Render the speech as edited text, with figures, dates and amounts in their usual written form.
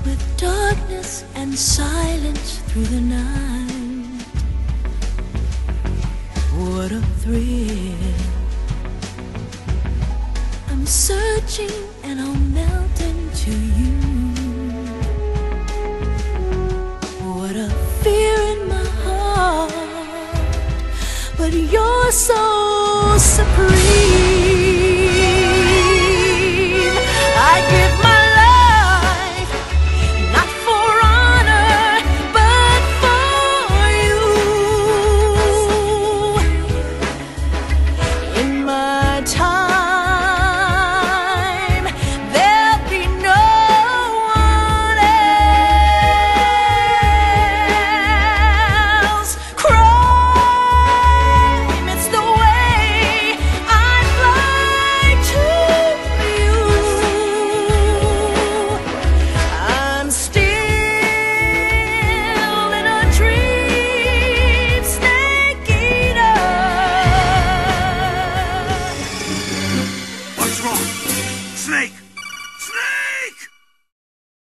with darkness and silence through the night. What a thrill. I'm searching and I'll melt into you. What a fear in my heart, but you're so supreme.